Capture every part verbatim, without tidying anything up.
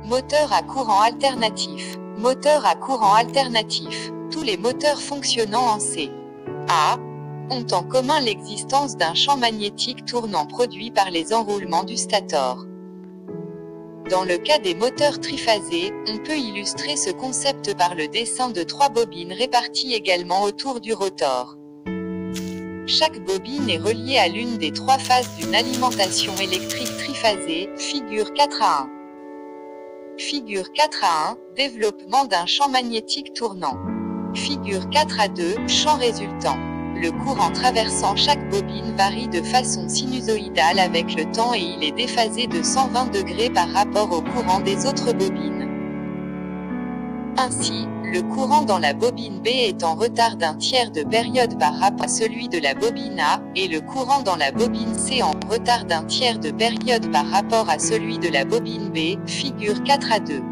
Moteur à courant alternatif. Moteur à courant alternatif. Tous les moteurs fonctionnant en C A ont en commun l'existence d'un champ magnétique tournant produit par les enroulements du stator. Dans le cas des moteurs triphasés, on peut illustrer ce concept par le dessin de trois bobines réparties également autour du rotor. Chaque bobine est reliée à l'une des trois phases d'une alimentation électrique triphasée, figure quatre à un. Figure quatre à un, développement d'un champ magnétique tournant. Figure quatre à deux, champ résultant. Le courant traversant chaque bobine varie de façon sinusoïdale avec le temps et il est déphasé de cent vingt degrés par rapport au courant des autres bobines. Ainsi, le courant dans la bobine B est en retard d'un tiers de période par rapport à celui de la bobine A, et le courant dans la bobine C en retard d'un tiers de période par rapport à celui de la bobine B, figure quatre à deux.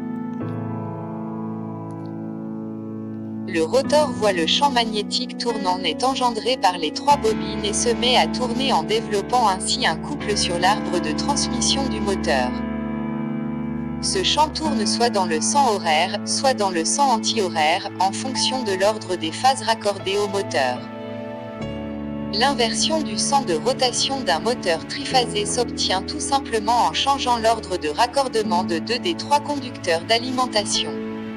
Le rotor voit le champ magnétique tournant est engendré par les trois bobines et se met à tourner en développant ainsi un couple sur l'arbre de transmission du moteur. Ce champ tourne soit dans le sens horaire, soit dans le sens anti-horaire, en fonction de l'ordre des phases raccordées au moteur. L'inversion du sens de rotation d'un moteur triphasé s'obtient tout simplement en changeant l'ordre de raccordement de deux des trois conducteurs d'alimentation.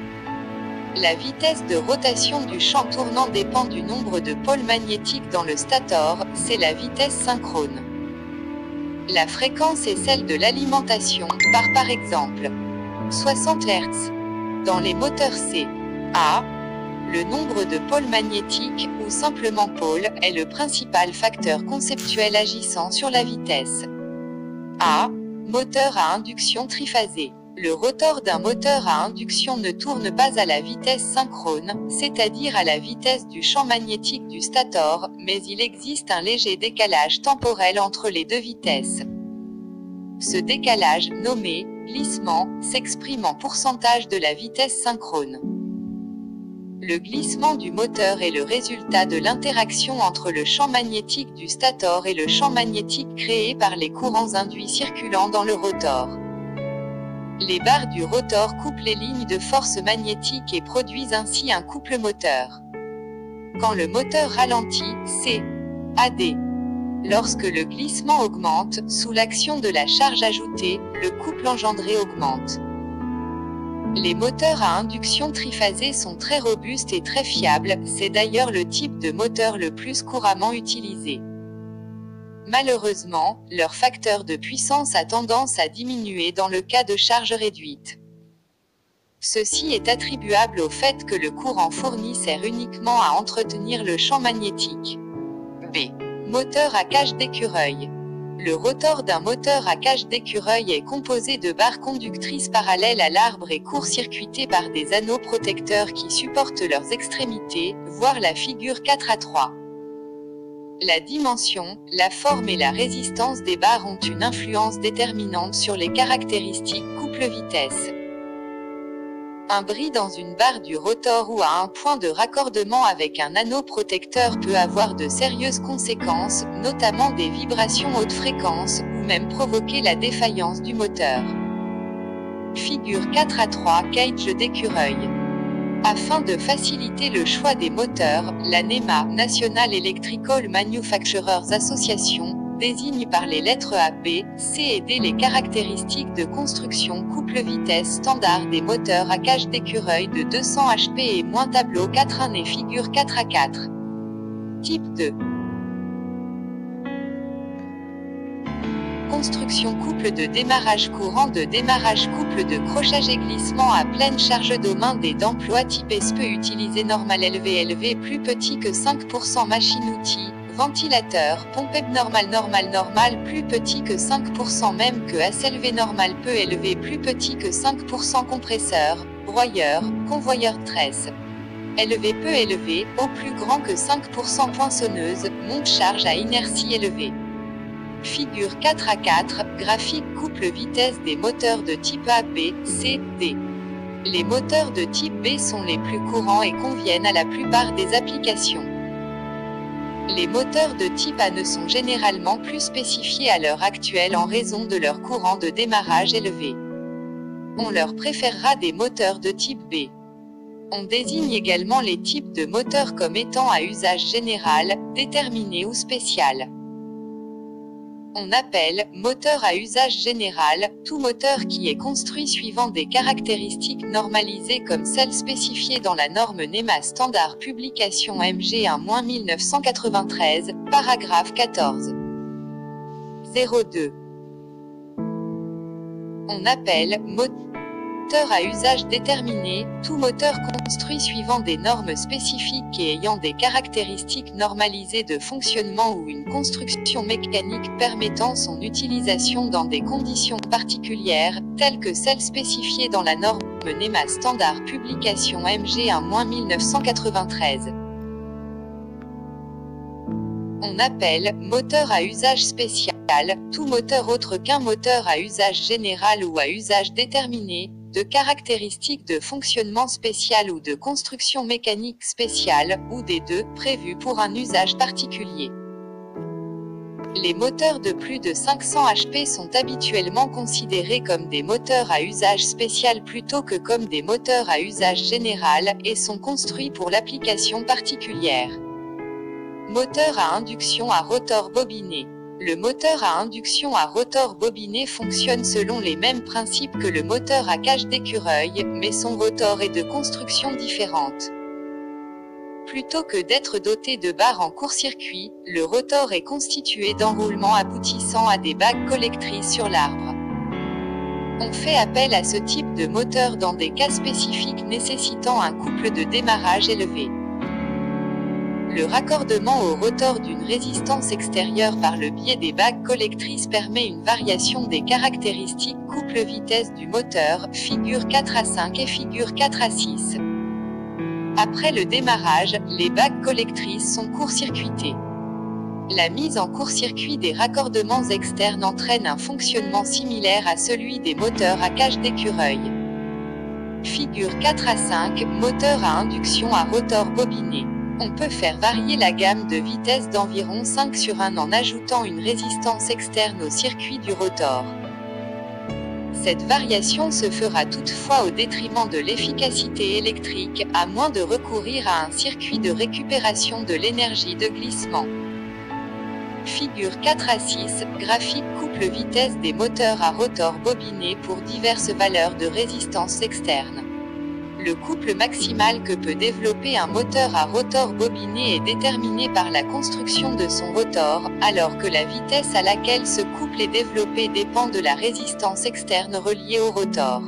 La vitesse de rotation du champ tournant dépend du nombre de pôles magnétiques dans le stator, c'est la vitesse synchrone. La fréquence est celle de l'alimentation, par par exemple soixante hertz. Dans les moteurs C A, le nombre de pôles magnétiques, ou simplement pôles, est le principal facteur conceptuel agissant sur la vitesse. A. Moteur à induction triphasée. Le rotor d'un moteur à induction ne tourne pas à la vitesse synchrone, c'est-à-dire à la vitesse du champ magnétique du stator, mais il existe un léger décalage temporel entre les deux vitesses. Ce décalage, nommé glissement, s'exprime en pourcentage de la vitesse synchrone. Le glissement du moteur est le résultat de l'interaction entre le champ magnétique du stator et le champ magnétique créé par les courants induits circulant dans le rotor. Les barres du rotor coupent les lignes de force magnétique et produisent ainsi un couple moteur. Quand le moteur ralentit, c'est A D. Lorsque le glissement augmente, sous l'action de la charge ajoutée, le couple engendré augmente. Les moteurs à induction triphasée sont très robustes et très fiables, c'est d'ailleurs le type de moteur le plus couramment utilisé. Malheureusement, leur facteur de puissance a tendance à diminuer dans le cas de charge réduite. Ceci est attribuable au fait que le courant fourni sert uniquement à entretenir le champ magnétique. B. Moteur à cage d'écureuil. Le rotor d'un moteur à cage d'écureuil est composé de barres conductrices parallèles à l'arbre et court-circuitées par des anneaux protecteurs qui supportent leurs extrémités, voir la figure quatre à trois. La dimension, la forme et la résistance des barres ont une influence déterminante sur les caractéristiques couple-vitesse. Un bris dans une barre du rotor ou à un point de raccordement avec un anneau protecteur peut avoir de sérieuses conséquences, notamment des vibrations haute fréquence, ou même provoquer la défaillance du moteur. Figure quatre à trois, cage d'écureuil. Afin de faciliter le choix des moteurs, la NEMA, National Electrical Manufacturers Association, désigne par les lettres A, B, C et D les caractéristiques de construction couple-vitesse standard des moteurs à cage d'écureuil de deux cents H P et moins tableau quatre à un et figure quatre à quatre. Type deux. Construction couple de démarrage courant de démarrage couple de crochage et glissement à pleine charge domaine d'emploi type S peut utiliser normal élevé élevé plus petit que cinq pour cent machine-outil, ventilateur, pompe normal normal normal plus petit que cinq pour cent même que A S élevé normal peu élevé plus petit que cinq pour cent compresseur, broyeur, convoyeur tresse. Élevé peu élevé, au plus grand que cinq pour cent poinçonneuse, monte charge à inertie élevée. Figure quatre à quatre, graphique couple vitesse des moteurs de type A, B, C, D. Les moteurs de type B sont les plus courants et conviennent à la plupart des applications. Les moteurs de type A ne sont généralement plus spécifiés à l'heure actuelle en raison de leur courant de démarrage élevé. On leur préférera des moteurs de type B. On désigne également les types de moteurs comme étant à usage général, déterminé ou spécial. On appelle moteur à usage général tout moteur qui est construit suivant des caractéristiques normalisées comme celles spécifiées dans la norme NEMA standard publication M G un mille neuf cent quatre-vingt-treize, paragraphe quatorze. zéro deux. On appelle moteur à usage déterminé tout moteur construit suivant des normes spécifiques et ayant des caractéristiques normalisées de fonctionnement ou une construction mécanique permettant son utilisation dans des conditions particulières, telles que celles spécifiées dans la norme NEMA standard publication M G un mille neuf cent quatre-vingt-treize. On appelle moteur à usage spécial tout moteur autre qu'un moteur à usage général ou à usage déterminé, de caractéristiques de fonctionnement spécial ou de construction mécanique spéciale, ou des deux, prévus pour un usage particulier. Les moteurs de plus de cinq cents H P sont habituellement considérés comme des moteurs à usage spécial plutôt que comme des moteurs à usage général, et sont construits pour l'application particulière. Moteur à induction à rotor bobiné. Le moteur à induction à rotor bobiné fonctionne selon les mêmes principes que le moteur à cage d'écureuil, mais son rotor est de construction différente. Plutôt que d'être doté de barres en court-circuit, le rotor est constitué d'enroulements aboutissant à des bagues collectrices sur l'arbre. On fait appel à ce type de moteur dans des cas spécifiques nécessitant un couple de démarrage élevé. Le raccordement au rotor d'une résistance extérieure par le biais des bagues collectrices permet une variation des caractéristiques couple-vitesse du moteur, figure quatre à cinq et figure quatre à six. Après le démarrage, les bagues collectrices sont court-circuitées. La mise en court-circuit des raccordements externes entraîne un fonctionnement similaire à celui des moteurs à cage d'écureuil. Figure quatre à cinq, moteur à induction à rotor bobiné. On peut faire varier la gamme de vitesse d'environ cinq sur un en ajoutant une résistance externe au circuit du rotor. Cette variation se fera toutefois au détriment de l'efficacité électrique, à moins de recourir à un circuit de récupération de l'énergie de glissement. Figure quatre à six, graphique couple vitesse des moteurs à rotor bobiné pour diverses valeurs de résistance externe. Le couple maximal que peut développer un moteur à rotor bobiné est déterminé par la construction de son rotor, alors que la vitesse à laquelle ce couple est développé dépend de la résistance externe reliée au rotor.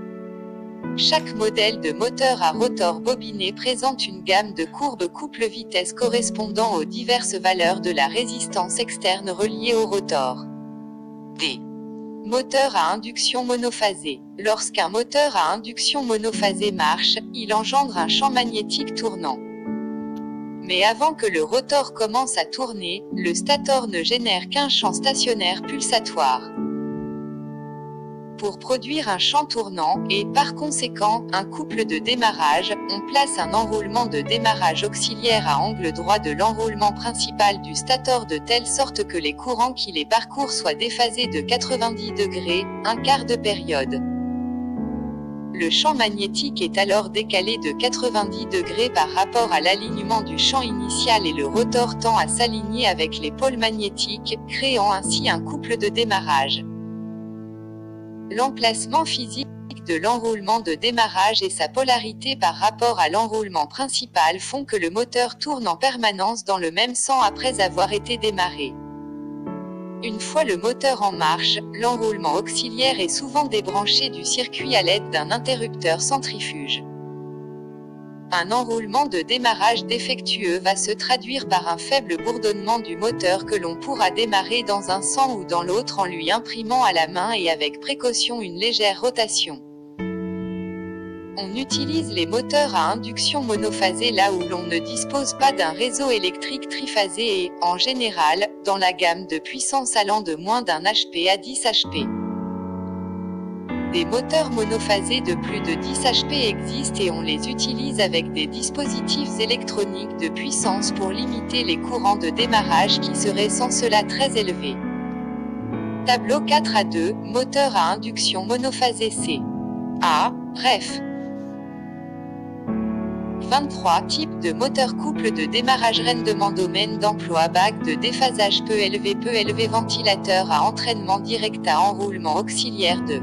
Chaque modèle de moteur à rotor bobiné présente une gamme de courbes couple-vitesse correspondant aux diverses valeurs de la résistance externe reliée au rotor. D. Moteur à induction monophasée. Lorsqu'un moteur à induction monophasée marche, il engendre un champ magnétique tournant. Mais avant que le rotor commence à tourner, le stator ne génère qu'un champ stationnaire pulsatoire. Pour produire un champ tournant, et par conséquent, un couple de démarrage, on place un enroulement de démarrage auxiliaire à angle droit de l'enroulement principal du stator de telle sorte que les courants qui les parcourent soient déphasés de quatre-vingt-dix degrés, un quart de période. Le champ magnétique est alors décalé de quatre-vingt-dix degrés par rapport à l'alignement du champ initial et le rotor tend à s'aligner avec les pôles magnétiques, créant ainsi un couple de démarrage. L'emplacement physique de l'enroulement de démarrage et sa polarité par rapport à l'enroulement principal font que le moteur tourne en permanence dans le même sens après avoir été démarré. Une fois le moteur en marche, l'enroulement auxiliaire est souvent débranché du circuit à l'aide d'un interrupteur centrifuge. Un enroulement de démarrage défectueux va se traduire par un faible bourdonnement du moteur que l'on pourra démarrer dans un sens ou dans l'autre en lui imprimant à la main et avec précaution une légère rotation. On utilise les moteurs à induction monophasée là où l'on ne dispose pas d'un réseau électrique triphasé et, en général, dans la gamme de puissance allant de moins d'un H P à dix H P. Des moteurs monophasés de plus de dix H P existent et on les utilise avec des dispositifs électroniques de puissance pour limiter les courants de démarrage qui seraient sans cela très élevés. Tableau quatre à deux, moteur à induction monophasé C. A. Ref. vingt-trois. Type de moteur couple de démarrage rendement domaine d'emploi bac de déphasage peu élevé peu élevé ventilateur à entraînement direct à enroulement auxiliaire de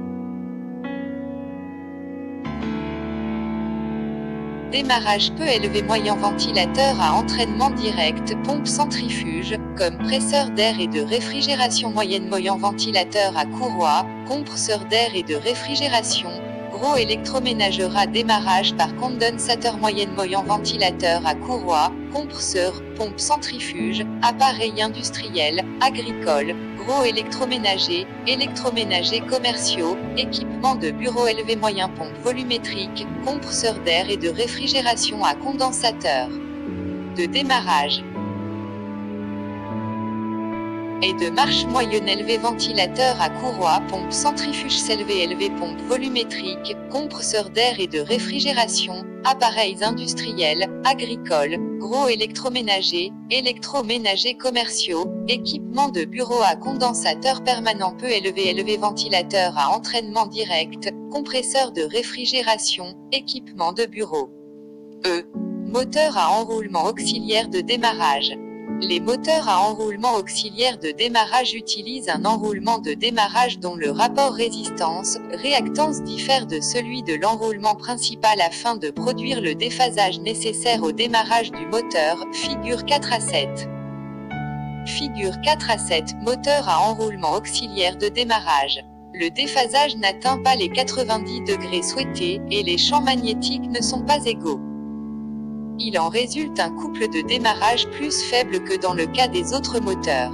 démarrage peu élevé moyen ventilateur à entraînement direct, pompe centrifuge, comme presseur d'air et de réfrigération moyenne moyen ventilateur à courroie, compresseur d'air et de réfrigération, gros électroménageur à démarrage par condensateur moyenne moyen ventilateur à courroie, compresseur, pompe centrifuge, appareil industriel, agricole, gros électroménager, électroménager commerciaux, équipement de bureau élevé moyen pompe volumétrique, compresseur d'air et de réfrigération à condensateur. De démarrage et de marche moyenne élevé ventilateur à courroie, pompe centrifuge élevé élevé pompe volumétrique, compresseur d'air et de réfrigération, appareils industriels, agricoles, gros électroménagers, électroménagers commerciaux, équipement de bureau à condensateur permanent peu élevé élevé ventilateur à entraînement direct, compresseur de réfrigération, équipement de bureau. E. Moteur à enroulement auxiliaire de démarrage. Les moteurs à enroulement auxiliaire de démarrage utilisent un enroulement de démarrage dont le rapport résistance-réactance diffère de celui de l'enroulement principal afin de produire le déphasage nécessaire au démarrage du moteur, figure quatre à sept. Figure quatre à sept, moteur à enroulement auxiliaire de démarrage. Le déphasage n'atteint pas les quatre-vingt-dix degrés souhaités, et les champs magnétiques ne sont pas égaux. Il en résulte un couple de démarrage plus faible que dans le cas des autres moteurs.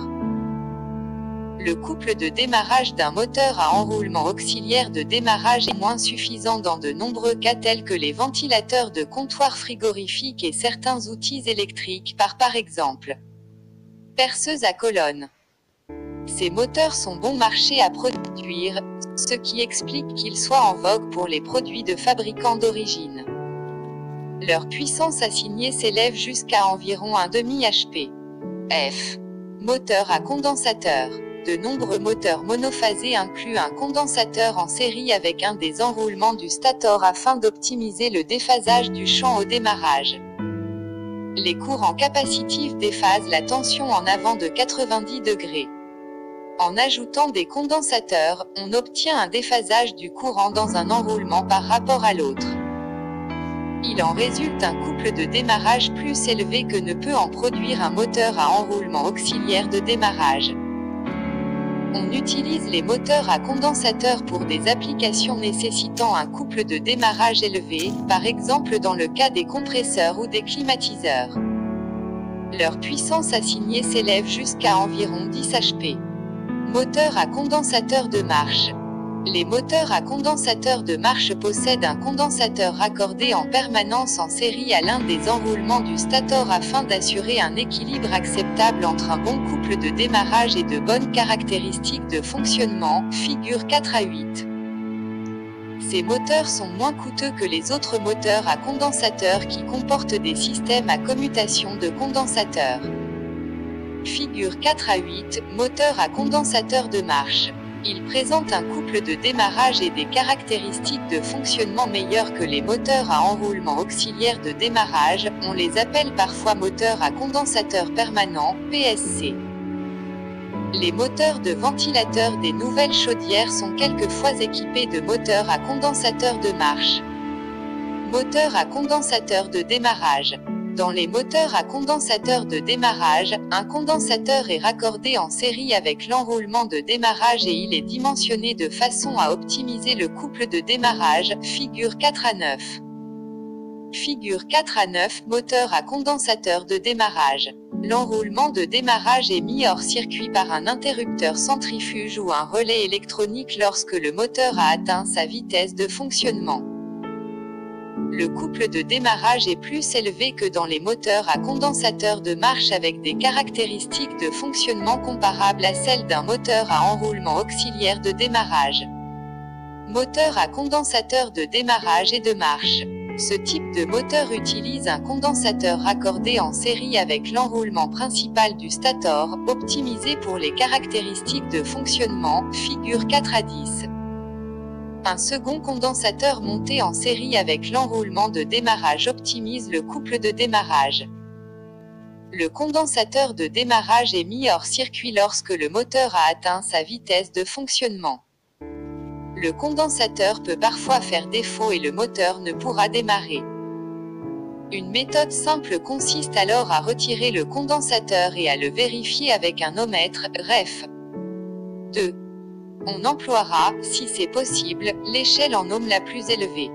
Le couple de démarrage d'un moteur à enroulement auxiliaire de démarrage est moins suffisant dans de nombreux cas tels que les ventilateurs de comptoir frigorifique et certains outils électriques par par exemple perceuse à colonne. Ces moteurs sont bon marché à produire, ce qui explique qu'ils soient en vogue pour les produits de fabricants d'origine. Leur puissance assignée s'élève jusqu'à environ un demi H P. F. Moteur à condensateur. De nombreux moteurs monophasés incluent un condensateur en série avec un des enroulements du stator afin d'optimiser le déphasage du champ au démarrage. Les courants capacitifs déphasent la tension en avant de quatre-vingt-dix degrés. En ajoutant des condensateurs, on obtient un déphasage du courant dans un enroulement par rapport à l'autre. Il en résulte un couple de démarrage plus élevé que ne peut en produire un moteur à enroulement auxiliaire de démarrage. On utilise les moteurs à condensateur pour des applications nécessitant un couple de démarrage élevé, par exemple dans le cas des compresseurs ou des climatiseurs. Leur puissance assignée s'élève jusqu'à environ dix H P. Moteur à condensateur de marche. Les moteurs à condensateur de marche possèdent un condensateur raccordé en permanence en série à l'un des enroulements du stator afin d'assurer un équilibre acceptable entre un bon couple de démarrage et de bonnes caractéristiques de fonctionnement, figure quatre à huit. Ces moteurs sont moins coûteux que les autres moteurs à condensateur qui comportent des systèmes à commutation de condensateurs. Figure quatre à huit, moteur à condensateur de marche. Il présente un couple de démarrage et des caractéristiques de fonctionnement meilleures que les moteurs à enroulement auxiliaire de démarrage, on les appelle parfois moteurs à condensateur permanent, P S C. Les moteurs de ventilateur des nouvelles chaudières sont quelquefois équipés de moteurs à condensateur de marche. Moteur à condensateur de démarrage. Dans les moteurs à condensateur de démarrage, un condensateur est raccordé en série avec l'enroulement de démarrage et il est dimensionné de façon à optimiser le couple de démarrage, figure quatre à neuf. Figure quatre à neuf, moteur à condensateur de démarrage. L'enroulement de démarrage est mis hors circuit par un interrupteur centrifuge ou un relais électronique lorsque le moteur a atteint sa vitesse de fonctionnement. Le couple de démarrage est plus élevé que dans les moteurs à condensateur de marche avec des caractéristiques de fonctionnement comparables à celles d'un moteur à enroulement auxiliaire de démarrage. Moteur à condensateur de démarrage et de marche. Ce type de moteur utilise un condensateur raccordé en série avec l'enroulement principal du stator, optimisé pour les caractéristiques de fonctionnement, figure quatre à dix. Un second condensateur monté en série avec l'enroulement de démarrage optimise le couple de démarrage. Le condensateur de démarrage est mis hors circuit lorsque le moteur a atteint sa vitesse de fonctionnement. Le condensateur peut parfois faire défaut et le moteur ne pourra démarrer. Une méthode simple consiste alors à retirer le condensateur et à le vérifier avec un ohmètre, ref. deux. On emploiera, si c'est possible, l'échelle en ohms la plus élevée.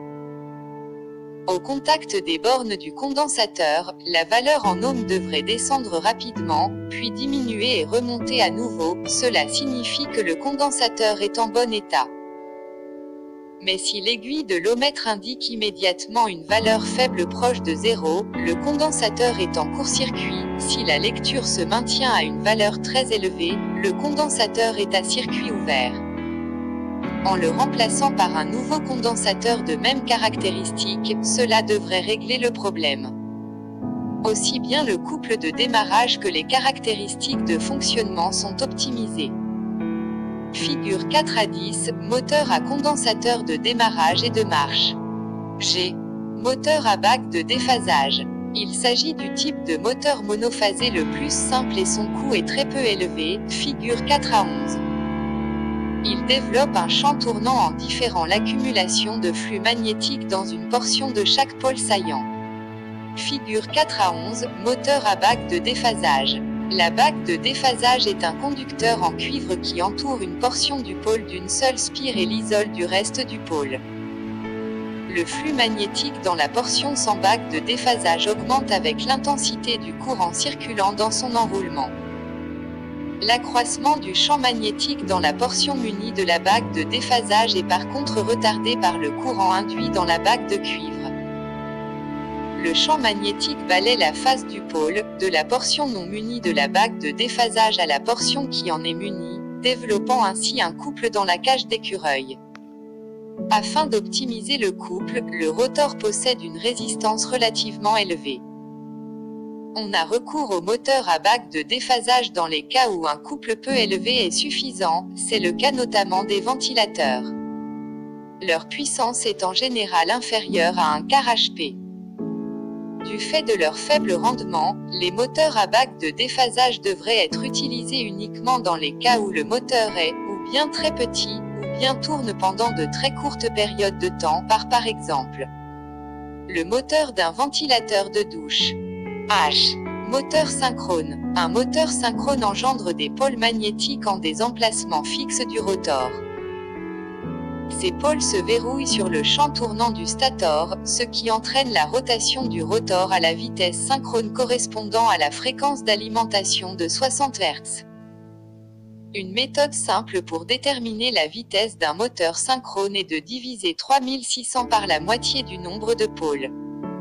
Au contact des bornes du condensateur, la valeur en ohms devrait descendre rapidement, puis diminuer et remonter à nouveau, cela signifie que le condensateur est en bon état. Mais si l'aiguille de l'ohmètre indique immédiatement une valeur faible proche de zéro, le condensateur est en court-circuit. Si la lecture se maintient à une valeur très élevée, le condensateur est à circuit ouvert. En le remplaçant par un nouveau condensateur de même caractéristique, cela devrait régler le problème. Aussi bien le couple de démarrage que les caractéristiques de fonctionnement sont optimisées. Figure quatre à dix, moteur à condensateur de démarrage et de marche. G. Moteur à bague de déphasage. Il s'agit du type de moteur monophasé le plus simple et son coût est très peu élevé, figure quatre à onze. Il développe un champ tournant en différant l'accumulation de flux magnétiques dans une portion de chaque pôle saillant. Figure quatre à onze, moteur à bague de déphasage. La bague de déphasage est un conducteur en cuivre qui entoure une portion du pôle d'une seule spire et l'isole du reste du pôle. Le flux magnétique dans la portion sans bague de déphasage augmente avec l'intensité du courant circulant dans son enroulement. L'accroissement du champ magnétique dans la portion munie de la bague de déphasage est par contre retardé par le courant induit dans la bague de cuivre. Le champ magnétique balaie la face du pôle, de la portion non munie de la bague de déphasage à la portion qui en est munie, développant ainsi un couple dans la cage d'écureuil. Afin d'optimiser le couple, le rotor possède une résistance relativement élevée. On a recours au moteur à bague de déphasage dans les cas où un couple peu élevé est suffisant, c'est le cas notamment des ventilateurs. Leur puissance est en général inférieure à un quart H P. Du fait de leur faible rendement, les moteurs à bague de déphasage devraient être utilisés uniquement dans les cas où le moteur est, ou bien très petit, ou bien tourne pendant de très courtes périodes de temps par par exemple. Le moteur d'un ventilateur de douche. H. Moteur synchrone. Un moteur synchrone engendre des pôles magnétiques en des emplacements fixes du rotor. Ces pôles se verrouillent sur le champ tournant du stator, ce qui entraîne la rotation du rotor à la vitesse synchrone correspondant à la fréquence d'alimentation de soixante hertz. Une méthode simple pour déterminer la vitesse d'un moteur synchrone est de diviser trois mille six cents par la moitié du nombre de pôles.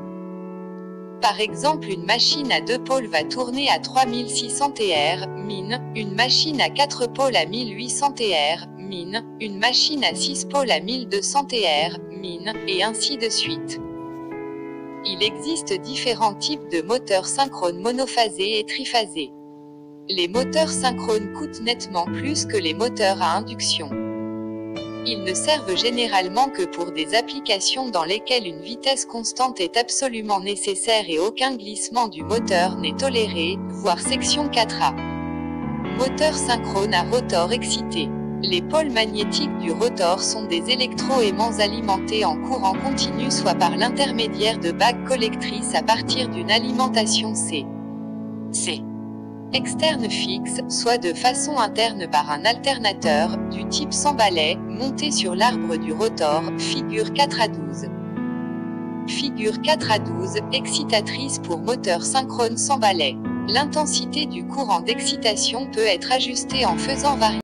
Par exemple, une machine à deux pôles va tourner à trois mille six cents T R, min, une machine à quatre pôles à mille huit cents T R, min, une machine à six pôles à mille deux cents T R, min, et ainsi de suite. Il existe différents types de moteurs synchrones monophasés et triphasés. Les moteurs synchrones coûtent nettement plus que les moteurs à induction. Ils ne servent généralement que pour des applications dans lesquelles une vitesse constante est absolument nécessaire et aucun glissement du moteur n'est toléré, voire section quatre A. Moteur synchrone à rotor excité. Les pôles magnétiques du rotor sont des électroaimants alimentés en courant continu soit par l'intermédiaire de bagues collectrices à partir d'une alimentation C. C. Externe fixe, soit de façon interne par un alternateur, du type sans balai, monté sur l'arbre du rotor, figure quatre à douze. Figure quatre à douze, excitatrice pour moteur synchrone sans balai. L'intensité du courant d'excitation peut être ajustée en faisant varier